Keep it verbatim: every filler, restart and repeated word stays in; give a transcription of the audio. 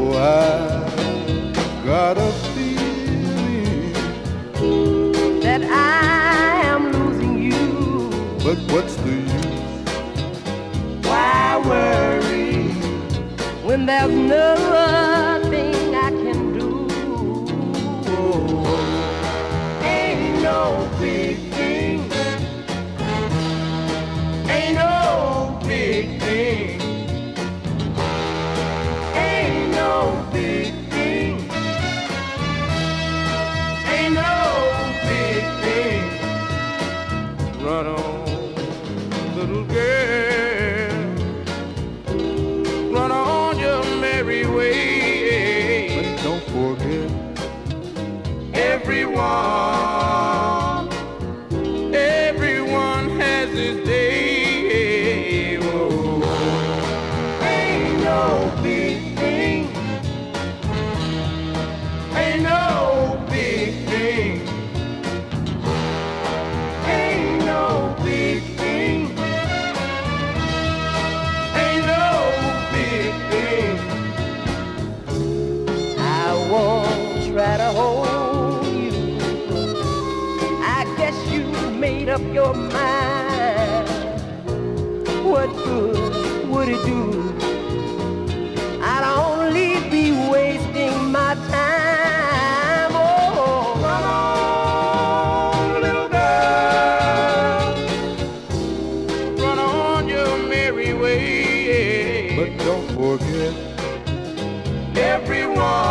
Oh, I got a feeling that I am losing you. but what's the use? Why worry when there's nothing I can do? Ain't no big thing, ain't no big thing, ain't no big thing, ain't no big thing. Run on, little girl, run on your merry way. But don't forget, everyone, everyone has his day. Oh, ain't no big thing, ain't no big thing, ain't no big thing, ain't no big thing. I won't try to hold you. I guess you made up your mind. What good would it do? I'd only be wasting my time. Oh, run on, little girl, run on your merry way. but don't forget, Everyone